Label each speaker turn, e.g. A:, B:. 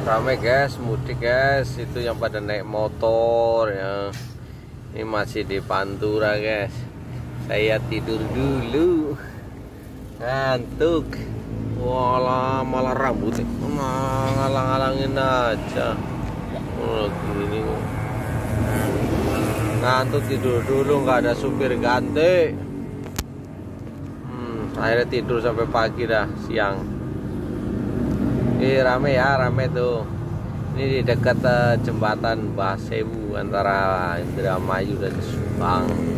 A: Ramai guys, mudik guys, itu yang pada naik motor ya. Ini masih di Pantura guys. Saya tidur dulu, ngantuk. Walah, malah rambutnya ngalang-alangin aja. Gini ngantuk, tidur dulu, nggak ada supir ganti. Akhirnya tidur sampai pagi dah, siang. Rame ya, rame tuh. Ini di dekat jembatan Basewu antara Indramayu dan Subang.